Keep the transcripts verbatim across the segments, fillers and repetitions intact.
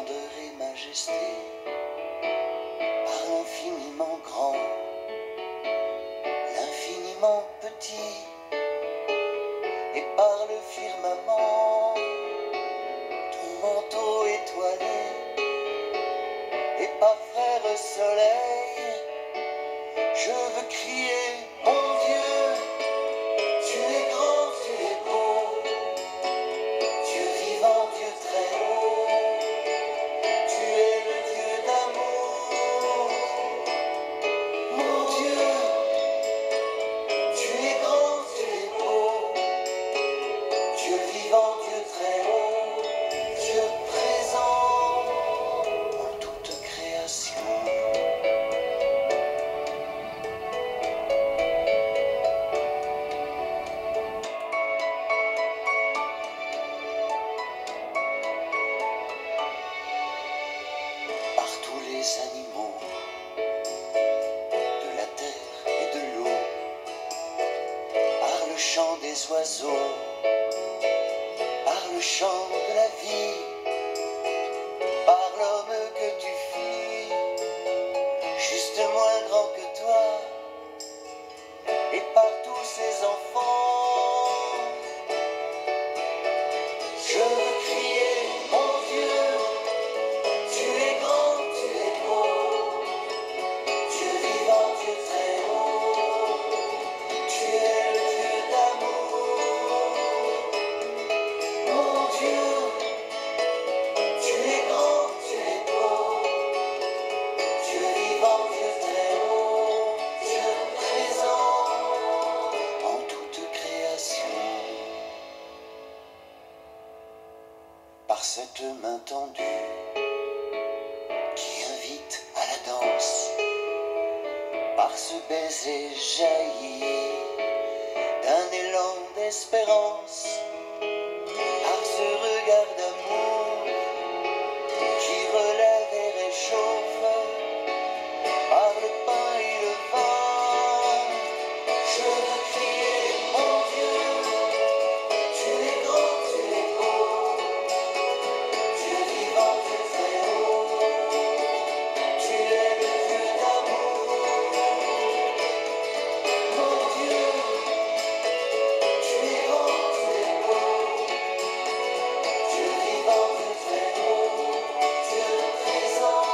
grandeur et majesté, par l'infiniment grand, l'infiniment petit, et par le firmament, ton manteau étoilé, et par frère soleil, je veux crier, mon Dieu, tu es grand, tu es beau, Dieu vivant, Dieu très haut, tu es le Dieu d'amour. Mon Dieu, tu es grand, tu es beau, Dieu vivant, Dieu très haut, Dieu présent en toute création. Par tous les animaux de la terre et de l'eau, par le chant des oiseaux, par le chant de la vie, par l'homme que tu fis, juste moins grand que toi, et par tous ces enfants, je veux crier, mon Dieu, tu es grand, tu es beau, Dieu vivant, Dieu très haut, tu es le Dieu d'amour. Mon Dieu, tu es grand, tu es beau, Dieu vivant, Dieu très haut, Dieu présent en toute création. Par cette main tendue qui invite à la danse, par ce baiser jailli d'un élan d'espérance, par ce regard d'amour qui relève et réchauffe, par le pain et le vin, je veux crier, mon Dieu, tu es grand, tu es beau, Dieu vivant, Dieu très haut, tu es le Dieu d'amour. Mon Dieu, tu es grand, tu es beau, Dieu vivant, Dieu très haut, Dieu présent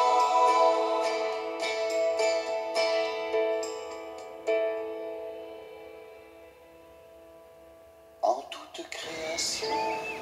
en toute création.